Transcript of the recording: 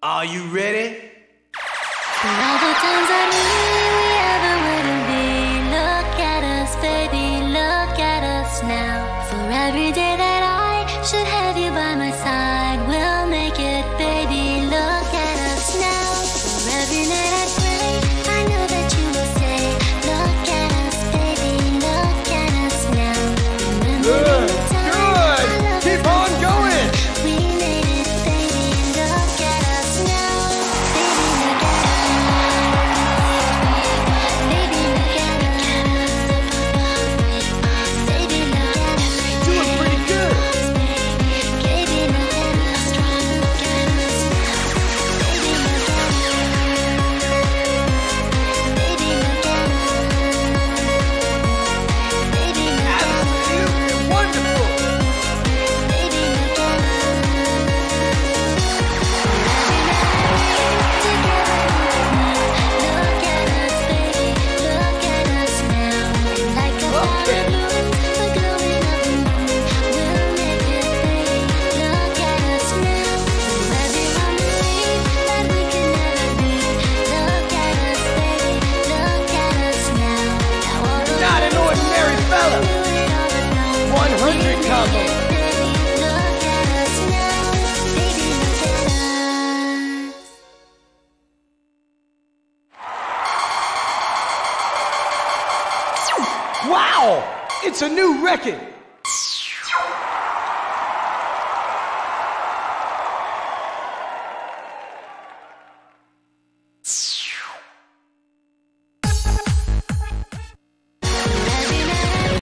Are you ready? For all the times I knew we ever wouldn't be. Look at us, baby, look at us now. For every day that I should have you by my side, we'll make it, baby, look at us now. For every night I pray, I know that you will say, look at us, baby, look at us now. Good, good. Keep on going. We made it, baby, look at us now. Baby, look at us. Baby, look at us. Baby, look at us. Doing pretty good. Baby, look at us. Look at us. Baby, look at us. Baby, look at us. Baby, look at us. Absolutely wonderful. Baby, look at us. Look at us, baby, look at us now. Like a flower bloom, the glowing of the moon. We'll make it, baby, look at us now. Everyone believe that we can never be. Look at us, baby, look at us now. Now all the Not an ordinary fella. 100 combo. baby, look at us now. Baby, look at us. Wow! It's a new record.